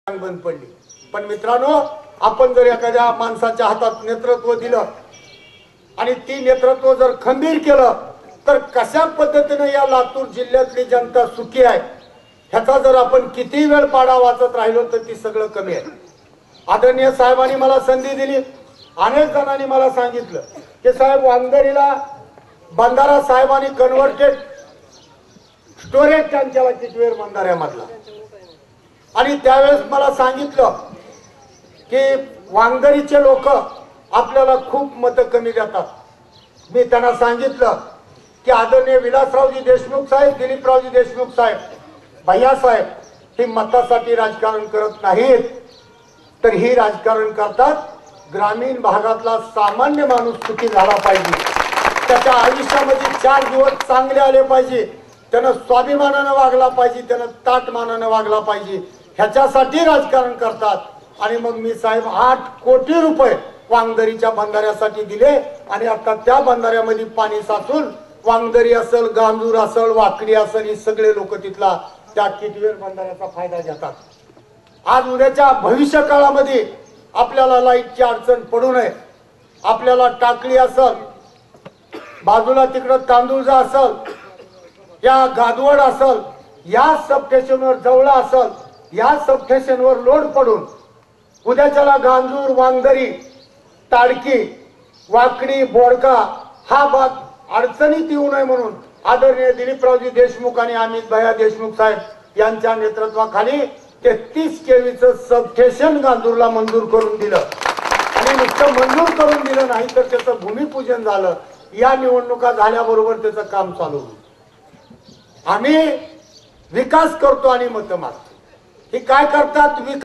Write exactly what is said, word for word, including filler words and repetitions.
बंद पडली। पण मित्रांनो, आपण जर एखाद्या माणसाच्या हातात नेतृत्व दिलं आणि ती नेतृत्व जर खंबीर केलं तर कशा पद्धतीने या लातूर जिल्ह्यातली जनता सुखी आहे ह्याचा जर आपण किती वेळ पाडा वाचत राहिलो तर ती सगळं कमी आहे। आदरणीय साहेबांनी मला संधी दिली, अनेक जणांनी मला सांगितलं की साहेब वांगदरीला बंधारा साहेबांनी कन्व्हर्टेड स्टोरेज टँक केला कितवेर बंधाऱ्यामधला, आणि त्यावेळेस मला सांगितलं की वांगदरीचे लोक आपल्याला खूप मत कमी देतात। मी त्यांना सांगितलं की आदरणीय विलासरावजी देशमुख साहेब, दिलीपरावजी देशमुख साहेब, भैया साहेब हे मतासाठी राजकारण करत नाहीत, तर ही राजकारण करतात ग्रामीण भागातला सामान्य माणूस सुखी झाला पाहिजे, त्याच्या आयुष्यामध्ये चार दिवस चांगले आले पाहिजे, त्यानं स्वाभिमानानं वागला पाहिजे, त्यानं ताटमानानं वागला पाहिजे, ह्याच्यासाठी राजकारण करतात। आणि मग मी साहेब आठ कोटी रुपये वांगदरीच्या बंधाऱ्यासाठी दिले आणि आता त्या बंधाऱ्यामध्ये पाणी साचून वांगदरी असेल, गांजूर असेल, वाकडी असेल, हे सगळे लोक तिथला त्या किटवेर बंधाऱ्याचा फायदा घेतात। आज उद्याच्या भविष्य काळामध्ये आपल्याला लाईटची अडचण पडू नये, आपल्याला टाकळी असेल, बाजूला तिकडं तांदूळजा असेल, या गादवड असेल, या सबस्टेशनवर जवळा असेल, या सबस्टेशनवर लोड पडून उद्याच्याला गांजूर, वांगदरी, ताडकी, वाकडी, बोडका हा भाग अडचणीत येऊ नये म्हणून आदरणीय दिलीपरावजी देशमुख आणि अमित भैया देशमुख साहेब यांच्या नेतृत्वाखाली तेहतीस केवीचं सबस्टेशन गांजूरला मंजूर करून दिलं, आणि नुसतं मंजूर करून दिलं नाही तर त्याचं भूमिपूजन झालं। या निवडणुका झाल्याबरोबर त्याचं काम चालू होईल। आम्ही विकास करतो आणि मत मागतो, हे काय करतात?